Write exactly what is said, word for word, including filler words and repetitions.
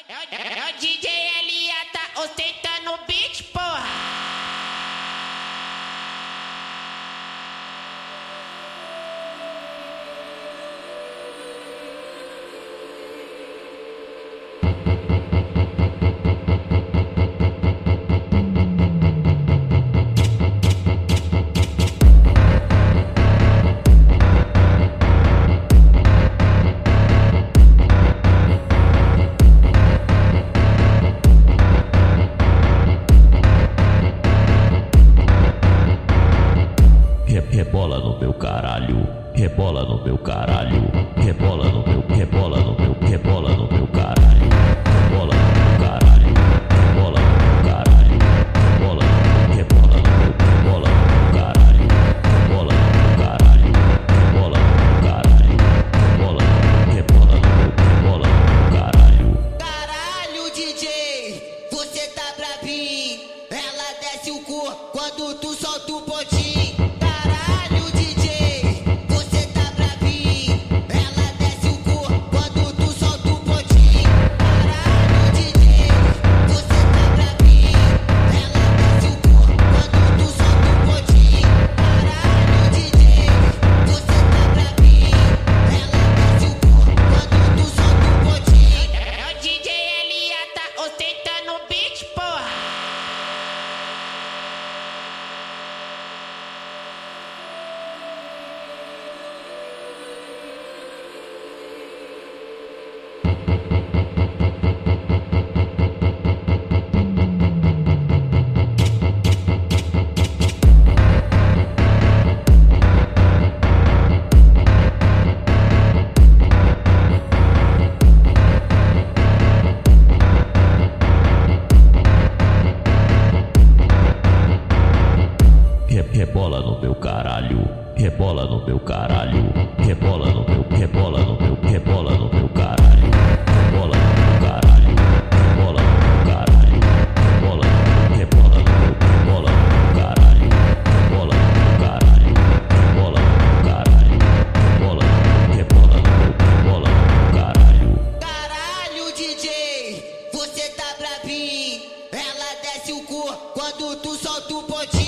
É o D J L A, tá ostentando o beat, porra. Rebola no meu caralho, rebola no meu caralho, rebola no meu, rebola no meu, rebola no meu caralho, rebola no meu caralho, rebola no meu caralho, rebola no meu, rebola no meu, rebola no meu caralho, rebola no meu caralho, rebola no meu caralho, rebola no meu, rebola no meu, rebola no meu caralho. Caralho, D J, você tá brabinho, ela desce o cu quando tu solta o pontinho. Rebola no meu caralho, rebola no meu caralho, rebola no meu, rebola no meu, rebola no meu caralho, rebola no meu caralho, rebola no meu caralho, rebola no meu, rebola no meu, rebola no meu caralho, rebola no meu caralho, rebola no meu caralho, rebola no meu, rebola no meu, rebola no meu caralho. Caralho, D J, você tá brabinho, ela desce o cu quando tu solta o pontinho.